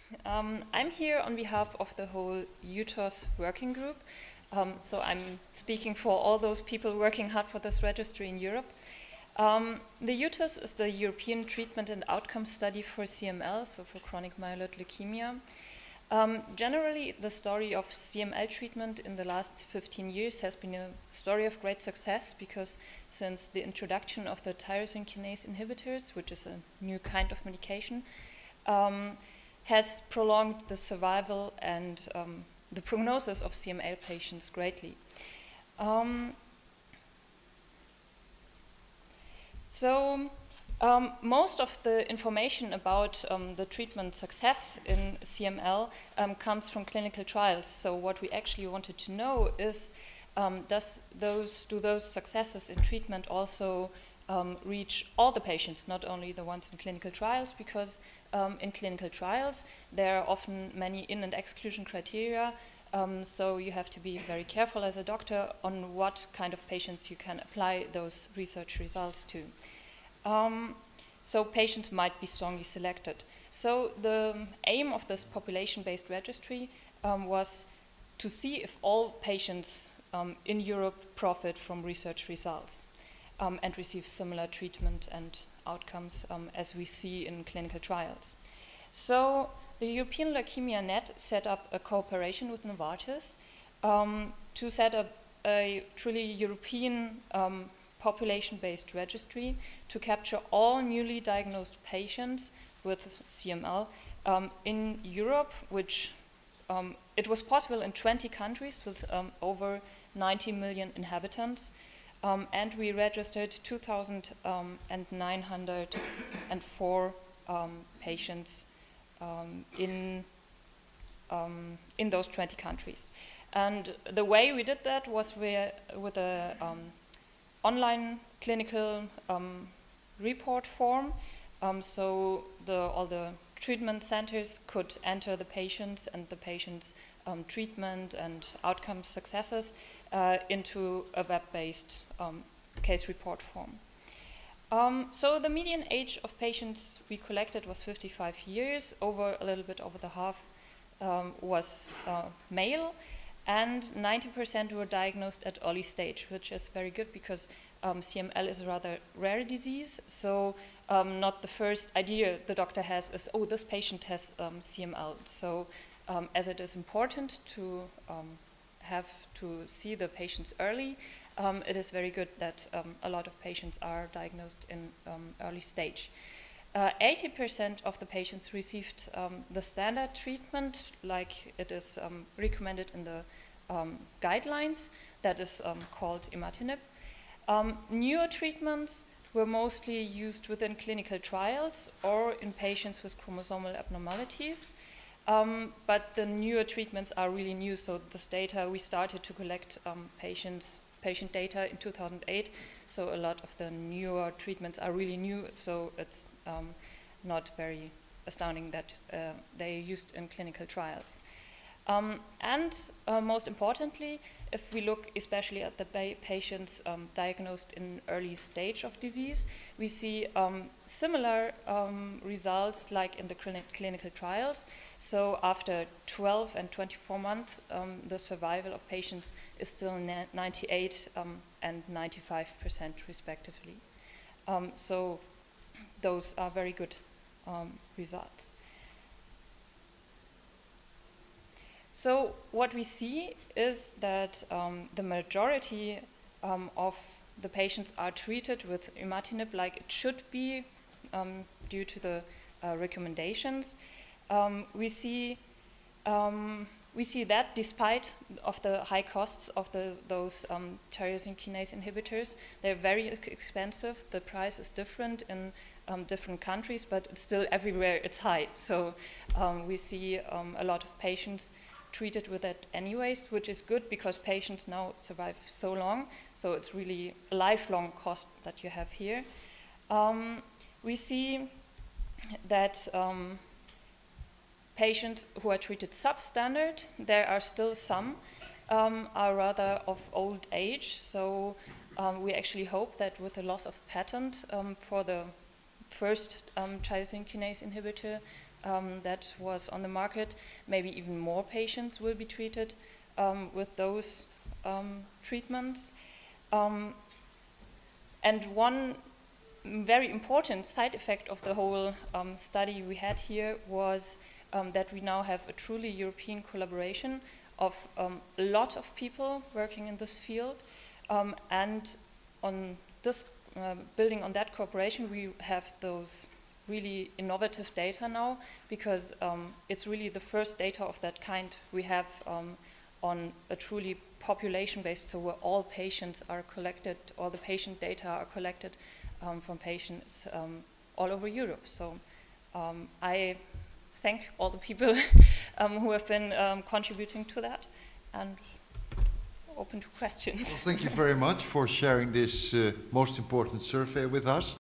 I'm here on behalf of the whole UTOS working group. So I'm speaking for all those people working hard for this registry in Europe. The UTOS is the European Treatment and Outcome Study for CML, so for chronic myeloid leukemia. Generally, the story of CML treatment in the last 15 years has been a story of great success because since the introduction of the tyrosine kinase inhibitors, which is a new kind of medication, has prolonged the survival and the prognosis of CML patients greatly. Most of the information about the treatment success in CML comes from clinical trials. So what we actually wanted to know is, do those successes in treatment also reach all the patients, not only the ones in clinical trials, because in clinical trials there are often many in- and exclusion criteria, so you have to be very careful as a doctor on what kind of patients you can apply those research results to. So patients might be strongly selected. So the aim of this population-based registry was to see if all patients in Europe profit from research results and receive similar treatment and outcomes as we see in clinical trials. So the European Leukemia Net set up a cooperation with Novartis to set up a truly European population-based registry to capture all newly diagnosed patients with CML in Europe, which it was possible in 20 countries with over 90 million inhabitants. And we registered 2,904 patients in those 20 countries. And the way we did that was with a online clinical report form. So all the treatment centers could enter the patients and the patients' treatment and outcome successes into a web-based case report form. So the median age of patients we collected was 55 years, a little bit over the half was male, and 90% were diagnosed at early stage, which is very good because CML is a rather rare disease, so not the first idea the doctor has is, oh, this patient has CML. So as it is important to have to see the patients early, it is very good that a lot of patients are diagnosed in early stage. 80% of the patients received the standard treatment, like it is recommended in the guidelines, that is called imatinib. Newer treatments were mostly used within clinical trials or in patients with chromosomal abnormalities. But the newer treatments are really new, so this data, we started to collect patient data in 2008, so a lot of the newer treatments are really new, so it's not very astounding that they are used in clinical trials. And most importantly, if we look especially at the patients diagnosed in early stage of disease, we see similar results like in the clinical trials. So after 12 and 24 months, the survival of patients is still 98 and 95% respectively. So those are very good results. So what we see is that the majority of the patients are treated with imatinib like it should be due to the recommendations. We see that despite of the high costs of those tyrosine kinase inhibitors, they're very expensive. The price is different in different countries, but it's still everywhere it's high. So we see a lot of patients treated with that anyways, which is good because patients now survive so long, so it's really a lifelong cost that you have here. We see that patients who are treated substandard, there are still some, are rather of old age, so we actually hope that with the loss of patent for the first tyrosine kinase inhibitor, that was on the market, maybe even more patients will be treated with those treatments. And one very important side effect of the whole study we had here was that we now have a truly European collaboration of a lot of people working in this field, and on this, building on that cooperation, we have those really innovative data now, because it's really the first data of that kind we have on a truly population-based, so where all patients are collected, all the patient data are collected from patients all over Europe. So I thank all the people who have been contributing to that, and open to questions. Well, thank you very much for sharing this most important survey with us.